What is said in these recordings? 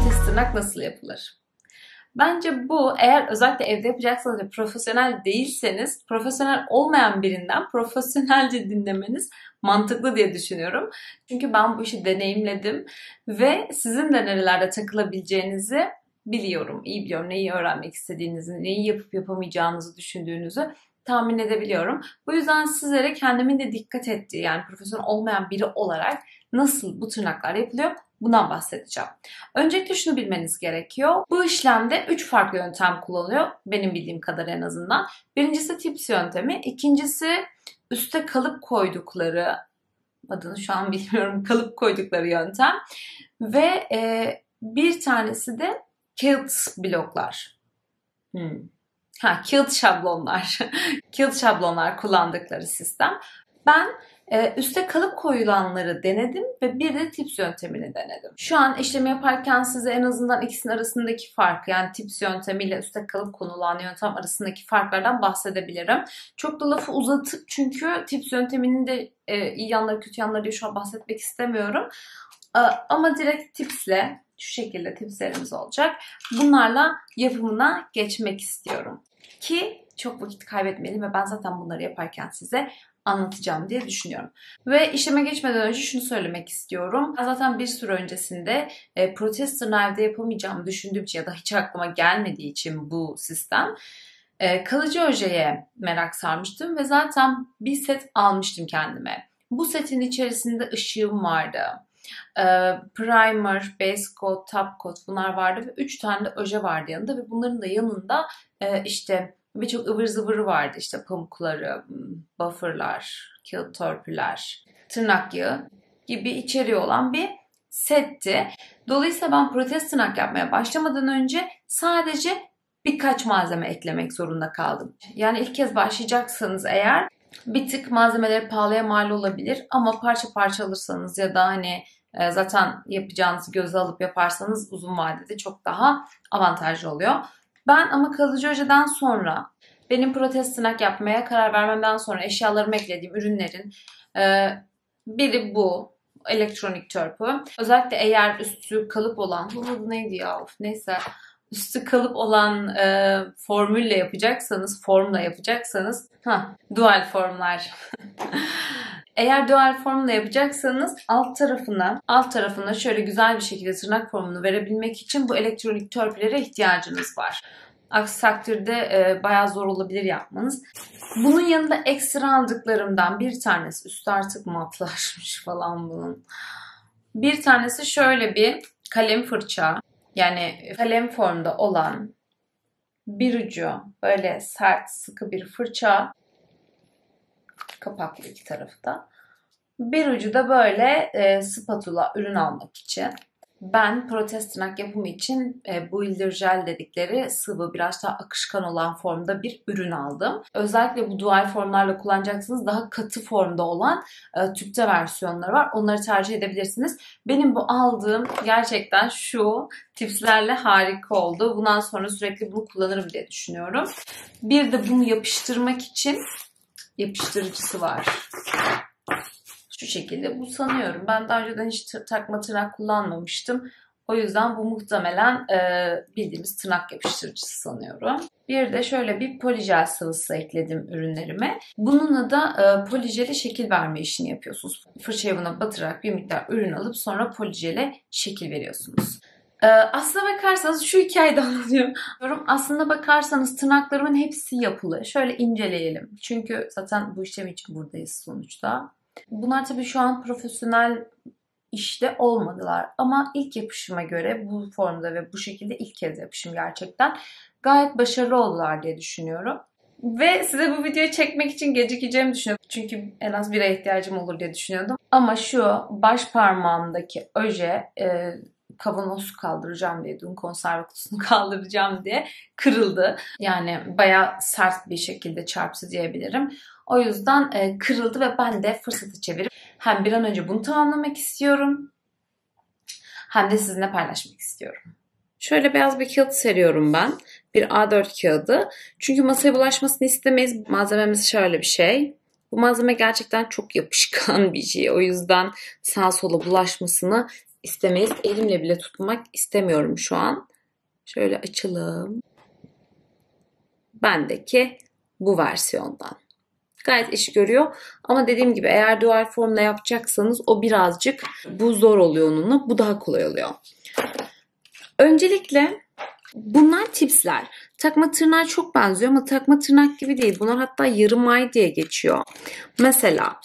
protez tırnak nasıl yapılır? Bence bu, eğer özellikle evde yapacaksanız ve profesyonel değilseniz, profesyonel olmayan birinden profesyonelce dinlemeniz mantıklı diye düşünüyorum. Çünkü ben bu işi deneyimledim ve sizin de nerelerde takılabileceğinizi biliyorum. İyi biliyorum neyi öğrenmek istediğinizi, neyi yapıp yapamayacağınızı düşündüğünüzü tahmin edebiliyorum. Bu yüzden sizlere kendimin de dikkat ettiği, yani profesyonel olmayan biri olarak nasıl bu tırnaklar yapılıyor, bundan bahsedeceğim. Öncelikle şunu bilmeniz gerekiyor. Bu işlemde 3 farklı yöntem kullanılıyor. Benim bildiğim kadar en azından. Birincisi tips yöntemi. İkincisi üste kalıp koydukları, adını şu an bilmiyorum, kalıp koydukları yöntem. Ve bir tanesi de kağıt bloklar. Kağıt şablonlar. Kağıt şablonlar kullandıkları sistem. Ben üste kalıp koyulanları denedim ve bir de tips yöntemini denedim. Şu an işlemi yaparken size en azından ikisinin arasındaki fark, yani tips yöntemiyle üste kalıp konulan yöntem arasındaki farklardan bahsedebilirim. Çok da lafı uzatıp, çünkü tips yönteminin de iyi yanları kötü yanları diye şu an bahsetmek istemiyorum. Ama direkt tipsle, şu şekilde tipslerimiz olacak. Bunlarla yapımına geçmek istiyorum. Ki çok vakit kaybetmeyelim ve ben zaten bunları yaparken size anlatacağım diye düşünüyorum. Ve işleme geçmeden önce şunu söylemek istiyorum. Ben zaten bir süre öncesinde protez tırnağı evde yapamayacağımı düşündüğüm için ya da hiç aklıma gelmediği için bu sistem, kalıcı ojeye merak sarmıştım ve zaten bir set almıştım kendime. Bu setin içerisinde ışığım vardı. Primer, base coat, top coat bunlar vardı ve 3 tane de oje vardı yanında ve bunların da yanında işte birçok ıvır zıvırı vardı. İşte pamukları, bufferlar, kağıt törpüler, tırnak yağı gibi içeriği olan bir setti. Dolayısıyla ben protez tırnak yapmaya başlamadan önce sadece birkaç malzeme eklemek zorunda kaldım. Yani ilk kez başlayacaksanız eğer bir tık malzemeleri pahalıya mal olabilir ama parça parça alırsanız ya da hani zaten yapacağınızı göze alıp yaparsanız uzun vadede çok daha avantajlı oluyor. Ben ama kalıcı ojeden sonra, benim protez tırnak yapmaya karar vermemden sonra eşyalarımı eklediğim ürünlerin biri bu elektronik törpü. Özellikle eğer üstü kalıp olan, bunun adı neydi ya? Neyse. Üstü kalıp olan formülle yapacaksanız, formla yapacaksanız, dual formlar. Eğer dual formla yapacaksanız alt tarafına şöyle güzel bir şekilde tırnak formunu verebilmek için bu elektronik törpülere ihtiyacınız var. Aksi takdirde bayağı zor olabilir yapmanız. Bunun yanında ekstra aldıklarımdan bir tanesi, üstü artık matlaşmış falan bunun. Bir tanesi şöyle bir kalem fırça. Yani kalem formda olan bir ucu böyle sert, sıkı bir fırça. Kapaklı iki tarafı da. Bir ucu da böyle spatula, ürün almak için. Ben protez tırnak yapımı için Builder Gel dedikleri sıvı, biraz daha akışkan olan formda bir ürün aldım. Özellikle bu dual formlarla kullanacaksınız. Daha katı formda olan tüpte versiyonları var. Onları tercih edebilirsiniz. Benim bu aldığım gerçekten şu tipslerle harika oldu. Bundan sonra sürekli bunu kullanırım diye düşünüyorum. Bir de bunu yapıştırmak için yapıştırıcısı var. Şu şekilde. Bu sanıyorum. Ben daha önceden hiç takma tırnak kullanmamıştım. O yüzden bu muhtemelen bildiğimiz tırnak yapıştırıcısı sanıyorum. Bir de şöyle bir polijel sıvısı ekledim ürünlerime. Bununla da polijele şekil verme işini yapıyorsunuz. Fırçayı buna batırarak bir miktar ürün alıp sonra polijele şekil veriyorsunuz. Aslına bakarsanız şu hikayeyi de anlatıyorum. Aslına bakarsanız tırnaklarımın hepsi yapılı. Şöyle inceleyelim. Çünkü zaten bu işlem için buradayız sonuçta. Bunlar tabii şu an profesyonel işte olmadılar. Ama ilk yapışıma göre bu formda ve bu şekilde ilk kez yapışım gerçekten gayet başarılı oldular diye düşünüyorum. Ve size bu videoyu çekmek için gecikeceğimi düşünüyorum. Çünkü en az bir aya ihtiyacım olur diye düşünüyordum. Ama şu baş parmağımdaki oje kavanoz kaldıracağım diye, dün konserve kutusunu kaldıracağım diye kırıldı. Yani bayağı sert bir şekilde çarptı diyebilirim. O yüzden kırıldı ve ben de fırsatı çevirip hem bir an önce bunu tamamlamak istiyorum hem de sizinle paylaşmak istiyorum. Şöyle beyaz bir kağıt seriyorum ben. Bir A4 kağıdı. Çünkü masaya bulaşmasını istemeyiz. Malzememiz şöyle bir şey. Bu malzeme gerçekten çok yapışkan bir şey. O yüzden sağa sola bulaşmasını istemeyiz. Elimle bile tutmak istemiyorum şu an. Şöyle açalım. Bendeki bu versiyondan. Gayet iş görüyor. Ama dediğim gibi eğer dual formla yapacaksanız o birazcık bu zor oluyor onunla. Bu daha kolay oluyor. Öncelikle bunlar tipsler. Takma tırnağa çok benziyor ama takma tırnak gibi değil. Bunlar hatta yarım ay diye geçiyor. Mesela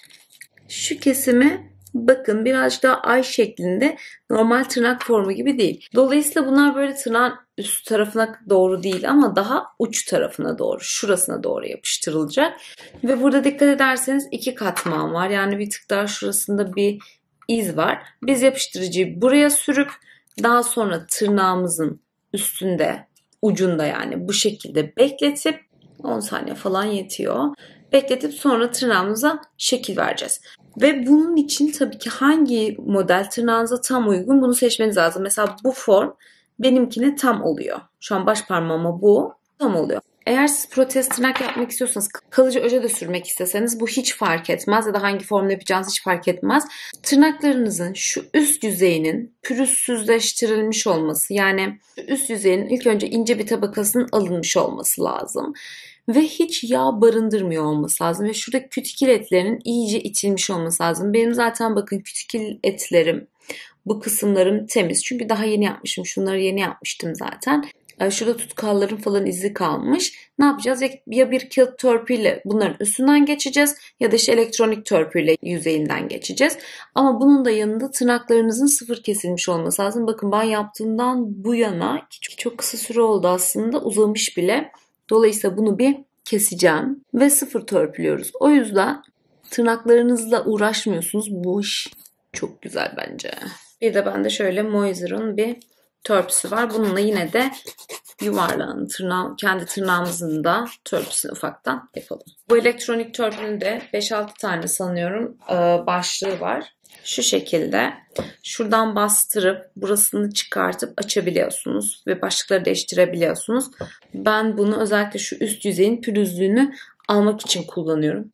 şu kesimi bakın birazcık daha ay şeklinde, normal tırnak formu gibi değil. Dolayısıyla bunlar böyle tırnağın üst tarafına doğru değil ama daha uç tarafına doğru, şurasına doğru yapıştırılacak. Ve burada dikkat ederseniz 2 katman var. Yani bir tık daha şurasında bir iz var. Biz yapıştırıcıyı buraya sürüp daha sonra tırnağımızın üstünde, ucunda yani bu şekilde bekletip 10 saniye falan yetiyor. Bekletip sonra tırnağımıza şekil vereceğiz. Ve bunun için tabii ki hangi model tırnağınıza tam uygun bunu seçmeniz lazım. Mesela bu form benimkine tam oluyor. Şu an baş parmağıma bu tam oluyor. Eğer siz protez tırnak yapmak istiyorsanız, kalıcı öje de sürmek isteseniz bu hiç fark etmez ya da hangi formla yapacağınız hiç fark etmez. Tırnaklarınızın şu üst yüzeyinin pürüzsüzleştirilmiş olması, yani üst yüzeyinin ilk önce ince bir tabakasının alınmış olması lazım. Ve hiç yağ barındırmıyor olması lazım. Ve şurada kütikül etlerinin iyice itilmiş olması lazım. Benim zaten bakın kütikül etlerim, bu kısımlarım temiz. Çünkü daha yeni yapmışım. Şunları yeni yapmıştım zaten. Şurada tutkalların falan izi kalmış. Ne yapacağız? Ya bir kağıt törpüyle bunların üstünden geçeceğiz ya da işte elektronik törpüyle yüzeyinden geçeceğiz. Ama bunun da yanında tırnaklarınızın sıfır kesilmiş olması lazım. Bakın ben yaptığımdan bu yana çok kısa süre oldu aslında, uzamış bile. Dolayısıyla bunu bir keseceğim ve sıfır törpülüyoruz. O yüzden tırnaklarınızla uğraşmıyorsunuz. Bu iş çok güzel bence. Bir de bende şöyle Moiser'ın bir törpüsü var. Bununla yine de yuvarlağın kendi tırnağımızın da törpüsünü ufaktan yapalım. Bu elektronik törpünün de 5-6 tane sanıyorum başlığı var. Şu şekilde şuradan bastırıp burasını çıkartıp açabiliyorsunuz ve başlıkları değiştirebiliyorsunuz. Ben bunu özellikle şu üst yüzeyin pürüzlüğünü almak için kullanıyorum.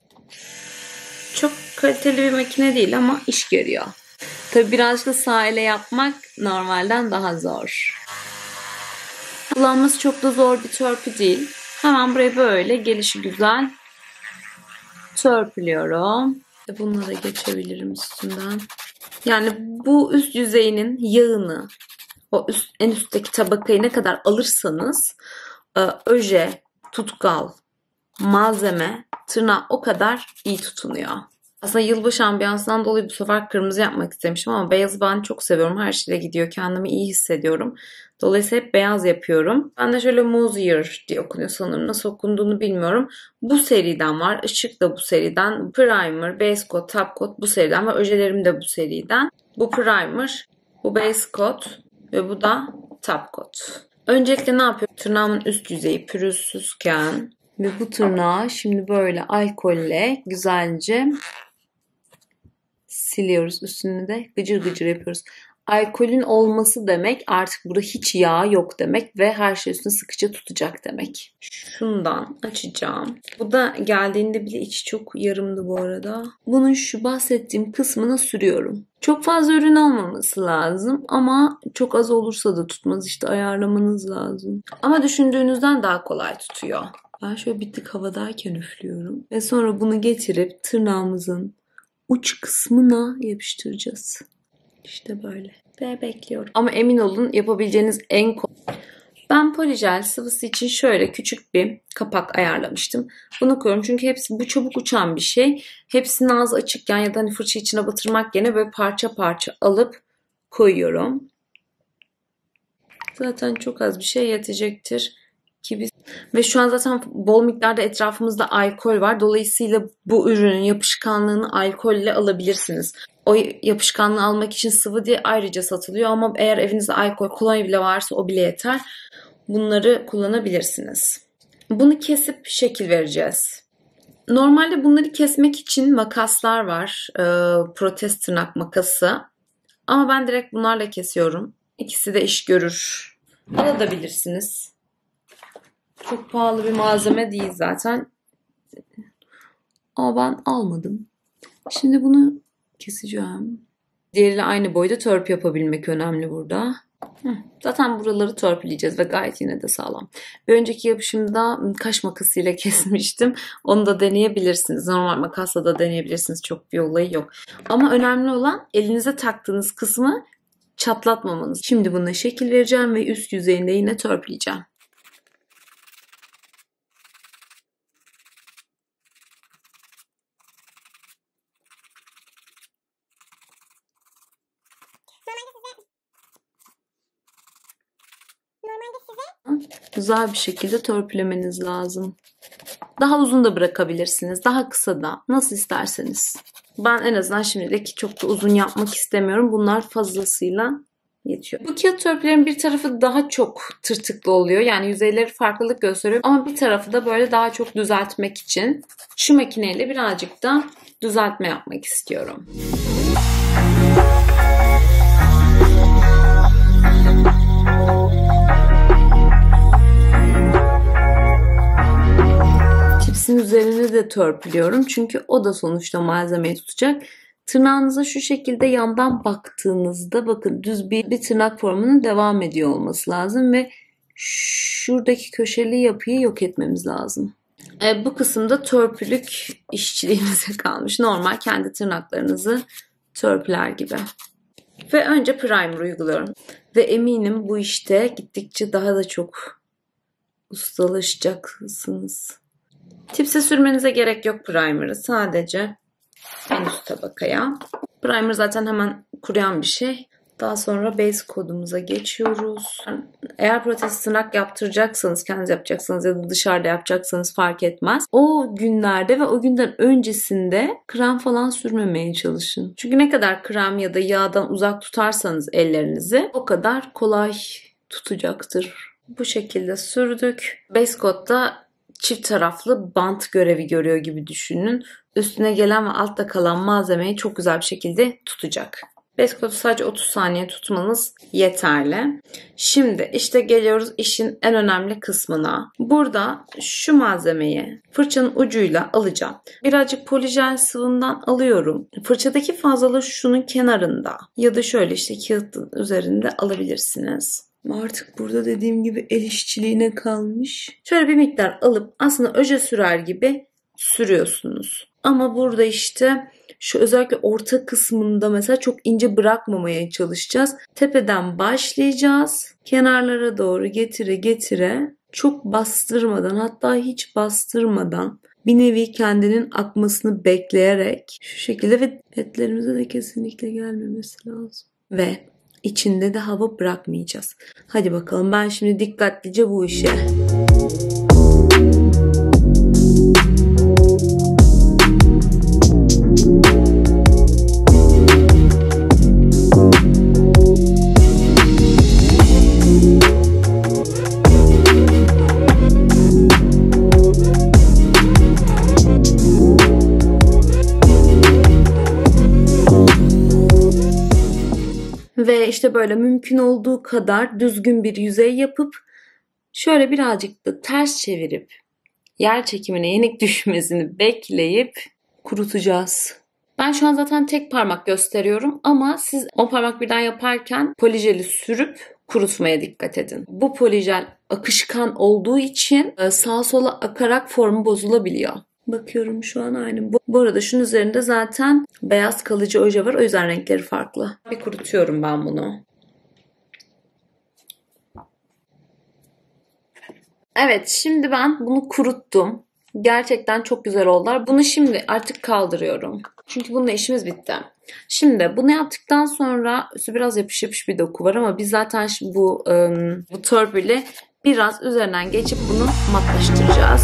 Çok kaliteli bir makine değil ama iş görüyor. Tabii birazcık da sağ ile yapmak normalden daha zor. Kullanması çok da zor bir törpü değil. Hemen buraya böyle gelişi güzel törpülüyorum. Bununla da geçebilirim üstünden. Yani bu üst yüzeyinin yağını, o en üstteki tabakayı ne kadar alırsanız öje, tutkal, malzeme, tırnağı o kadar iyi tutunuyor. Aslında yılbaşı ambiyansından dolayı bu sefer kırmızı yapmak istemiştim ama beyazı ben çok seviyorum. Her şeyle gidiyor. Kendimi iyi hissediyorum. Dolayısıyla hep beyaz yapıyorum. Ben de şöyle Mosier diye okunuyor sanırım. Nasıl okunduğunu bilmiyorum. Bu seriden var. Işık da bu seriden. Primer, Base Coat, Top Coat bu seriden ve ojelerim de bu seriden. Bu Primer, bu Base Coat ve bu da Top Coat. Öncelikle ne yapıyorum? Tırnağımın üst yüzeyi pürüzsüzken ve bu tırnağı şimdi böyle alkolle güzelce siliyoruz, üstünü de gıcır gıcır yapıyoruz. Alkolün olması demek artık burada hiç yağ yok demek ve her şey üstüne sıkıca tutacak demek. Şundan açacağım. Bu da geldiğinde bile içi çok yarımdı bu arada. Bunun şu bahsettiğim kısmına sürüyorum. Çok fazla ürün olmaması lazım ama çok az olursa da tutmaz, işte ayarlamanız lazım. Ama düşündüğünüzden daha kolay tutuyor. Ben şöyle bir tık havadayken üflüyorum ve sonra bunu getirip tırnağımızın uç kısmına yapıştıracağız. İşte böyle. Ve bekliyorum. Ama emin olun yapabileceğiniz en kolay. Ben polijel sıvısı için şöyle küçük bir kapak ayarlamıştım. Bunu koyuyorum çünkü bu çabuk uçan bir şey. Hepsinin ağzı açıkken ya da hani fırça içine batırmak yerine böyle parça parça alıp koyuyorum. Zaten çok az bir şey yetecektir. Ve şu an zaten bol miktarda etrafımızda alkol var. Dolayısıyla bu ürünün yapışkanlığını alkolle alabilirsiniz. O yapışkanlığı almak için sıvı diye ayrıca satılıyor ama eğer evinizde alkol, kolonya bile varsa o bile yeter. Bunları kullanabilirsiniz. Bunu kesip şekil vereceğiz. Normalde bunları kesmek için makaslar var. Protez tırnak makası. Ama ben direkt bunlarla kesiyorum. İkisi de iş görür. Alabilirsiniz. Çok pahalı bir malzeme değil zaten. Ama ben almadım. Şimdi bunu keseceğim. Diğeriyle aynı boyda törpü yapabilmek önemli burada. Zaten buraları törpüleyeceğiz ve gayet yine de sağlam. Bir önceki yapışımda kaş makasıyla kesmiştim. Onu da deneyebilirsiniz. Normal makasla da deneyebilirsiniz. Çok bir olayı yok. Ama önemli olan elinize taktığınız kısmı çatlatmamanız. Şimdi buna şekil vereceğim ve üst yüzeyinde yine törpüleyeceğim. Güzel bir şekilde törpülemeniz lazım. Daha uzun da bırakabilirsiniz. Daha kısa da. Nasıl isterseniz. Ben en azından şimdilik çok da uzun yapmak istemiyorum. Bunlar fazlasıyla yetiyor. Bu kağıt törpülerin bir tarafı daha çok tırtıklı oluyor. Yani yüzeyleri farklılık gösteriyor. Ama bir tarafı da böyle daha çok düzeltmek için şu makineyle birazcık da düzeltme yapmak istiyorum. Tipsin üzerine de törpülüyorum. Çünkü o da sonuçta malzemeyi tutacak. Tırnağınıza şu şekilde yandan baktığınızda bakın düz bir tırnak formunun devam ediyor olması lazım ve şuradaki köşeli yapıyı yok etmemiz lazım. Bu kısımda törpülük işçiliğimize kalmış. Normal kendi tırnaklarınızı törpüler gibi. Ve önce primer uyguluyorum. Ve eminim bu işte gittikçe daha da çok ustalaşacaksınız. Tipse sürmenize gerek yok primer'ı. Sadece en üst tabakaya. Primer zaten hemen kuruyan bir şey. Daha sonra base kodumuza geçiyoruz. Eğer protez tırnak yaptıracaksanız, kendiniz yapacaksanız ya da dışarıda yapacaksanız fark etmez. O günlerde ve o günden öncesinde krem falan sürmemeye çalışın. Çünkü ne kadar krem ya da yağdan uzak tutarsanız ellerinizi o kadar kolay tutacaktır. Bu şekilde sürdük. Base coat'ta çift taraflı bant görevi görüyor gibi düşünün. Üstüne gelen ve altta kalan malzemeyi çok güzel bir şekilde tutacak. Base coat'u sadece 30 saniye tutmanız yeterli. Şimdi işte geliyoruz işin en önemli kısmına. Burada şu malzemeyi fırçanın ucuyla alacağım. Birazcık polijel sıvımdan alıyorum. Fırçadaki fazlalığı şunun kenarında ya da şöyle işte kağıtın üzerinde alabilirsiniz. Artık burada dediğim gibi el işçiliğine kalmış. Şöyle bir miktar alıp aslında öje sürer gibi sürüyorsunuz. Ama burada işte şu özellikle orta kısmında mesela çok ince bırakmamaya çalışacağız. Tepeden başlayacağız. Kenarlara doğru getire getire çok bastırmadan hatta hiç bastırmadan bir nevi kendinin akmasını bekleyerek şu şekilde ve etlerimize de kesinlikle gelmemesi lazım. Ve içinde de hava bırakmayacağız. Hadi bakalım ben şimdi dikkatlice bu işe. Ve işte böyle mümkün olduğu kadar düzgün bir yüzey yapıp şöyle birazcık da ters çevirip yer çekimine yenik düşmesini bekleyip kurutacağız. Ben şu an zaten tek parmak gösteriyorum ama siz 10 parmak birden yaparken polijeli sürüp kurutmaya dikkat edin. Bu polijel akışkan olduğu için sağa sola akarak formu bozulabiliyor. Bakıyorum şu an aynı. Bu arada şunun üzerinde zaten beyaz kalıcı oje var. O yüzden renkleri farklı. Bir kurutuyorum ben bunu. Evet, şimdi ben bunu kuruttum. Gerçekten çok güzel oldular. Bunu şimdi artık kaldırıyorum. Çünkü bununla işimiz bitti. Şimdi bunu yaptıktan sonra üstü biraz yapış yapış bir doku var ama biz zaten bu törpüyle biraz üzerinden geçip bunu matlaştıracağız.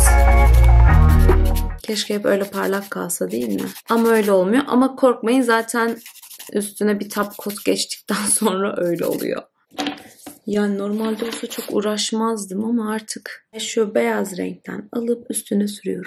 Keşke hep öyle parlak kalsa değil mi? Ama öyle olmuyor. Ama korkmayın zaten üstüne bir top coat geçtikten sonra öyle oluyor. Yani normalde olsa çok uğraşmazdım ama artık şu beyaz renkten alıp üstüne sürüyorum.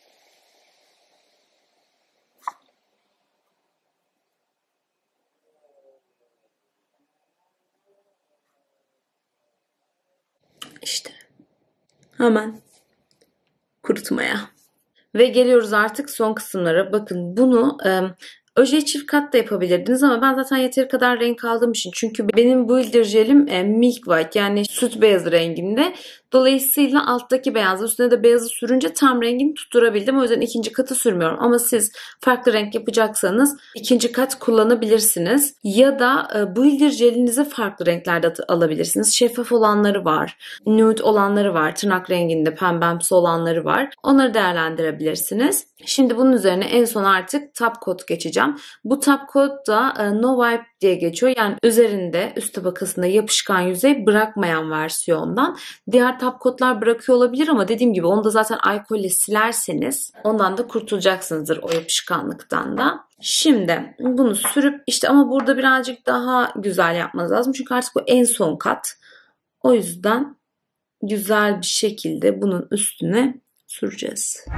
İşte hemen kurutmaya. Ve geliyoruz artık son kısımlara. Bakın bunu Ojeyi çift kat da yapabilirdiniz ama ben zaten yeteri kadar renk aldığım için. Çünkü benim bu Builder jelim milk white yani süt beyazı renginde. Dolayısıyla alttaki beyazı üstüne de beyazı sürünce tam rengini tutturabildim. O yüzden ikinci katı sürmüyorum. Ama siz farklı renk yapacaksanız ikinci kat kullanabilirsiniz. Ya da Builder jelinizi farklı renklerde alabilirsiniz. Şeffaf olanları var. Nude olanları var. Tırnak renginde pembemsi olanları var. Onları değerlendirebilirsiniz. Şimdi bunun üzerine en son artık top coat geçeceğim. Bu top coat da no wipe diye geçiyor. Yani üzerinde üst tabakasında yapışkan yüzey bırakmayan versiyondan. Diğer top coatlar bırakıyor olabilir ama dediğim gibi onu da zaten alkolle silerseniz ondan da kurtulacaksınızdır o yapışkanlıktan da. Şimdi bunu sürüp işte ama burada birazcık daha güzel yapmanız lazım. Çünkü artık bu en son kat. O yüzden güzel bir şekilde bunun üstüne süreceğiz.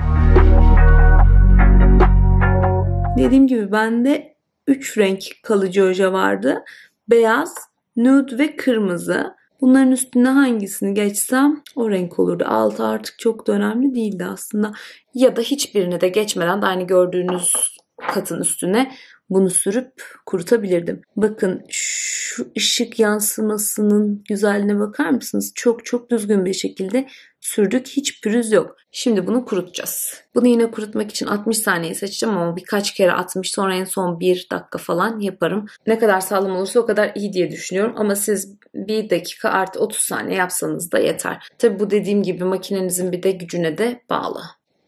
Dediğim gibi bende 3 renk kalıcı oje vardı. Beyaz, nude ve kırmızı. Bunların üstüne hangisini geçsem o renk olurdu. Altı artık çok da önemli değildi aslında. Ya da hiçbirine de geçmeden de aynı gördüğünüz katın üstüne bunu sürüp kurutabilirdim. Bakın şu ışık yansımasının güzelliğine bakar mısınız? Çok çok düzgün bir şekilde sürdük. Hiç pürüz yok. Şimdi bunu kurutacağız. Bunu yine kurutmak için 60 saniye seçeceğim ama birkaç kere 60 sonra en son 1 dakika falan yaparım. Ne kadar sağlam olursa o kadar iyi diye düşünüyorum. Ama siz 1 dakika artı 30 saniye yapsanız da yeter. Tabi bu dediğim gibi makinenizin bir de gücüne de bağlı.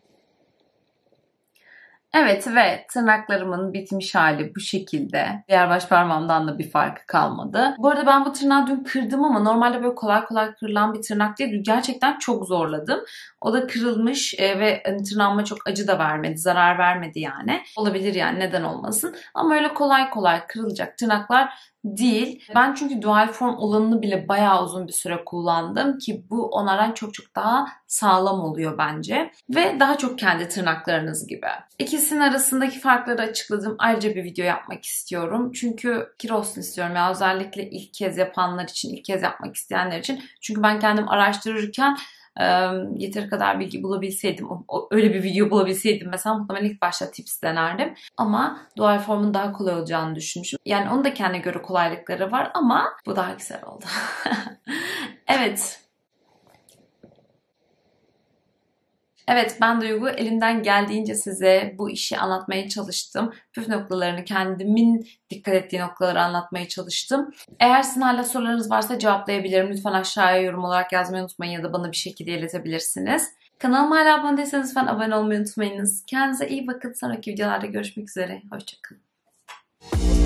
Evet ve tırnaklarımın bitmiş hali bu şekilde. Diğer baş parmağımdan da bir farkı kalmadı. Bu arada ben bu tırnağı dün kırdım ama normalde böyle kolay kolay kırılan bir tırnak değil. Gerçekten çok zorladım. O da kırılmış ve tırnağıma çok acı da vermedi, zarar vermedi yani. Olabilir yani neden olmasın. Ama öyle kolay kolay kırılacak tırnaklar değil. Ben çünkü dual form olanını bile bayağı uzun bir süre kullandım ki bu onlardan çok çok daha sağlam oluyor bence. Ve daha çok kendi tırnaklarınız gibi. İkisinin arasındaki farkları açıkladım. Ayrıca bir video yapmak istiyorum. Çünkü fikir olsun istiyorum ya özellikle ilk kez yapanlar için, ilk kez yapmak isteyenler için. Çünkü ben kendim araştırırken yeteri kadar bilgi bulabilseydim, öyle bir video bulabilseydim mesela muhtemelen ilk başta tips denerdim. Ama dual formun daha kolay olacağını düşünmüşüm. Yani onun da kendine göre kolaylıkları var ama bu daha güzel oldu. Evet. Evet, ben Duygu elimden geldiğince size bu işi anlatmaya çalıştım. Püf noktalarını, kendimin dikkat ettiği noktaları anlatmaya çalıştım. Eğer sizin hala sorularınız varsa cevaplayabilirim. Lütfen aşağıya yorum olarak yazmayı unutmayın ya da bana bir şekilde iletebilirsiniz. Kanalıma hala abone değilseniz lütfen abone olmayı unutmayınız. Kendinize iyi bakın. Sonraki videolarda görüşmek üzere. Hoşçakalın.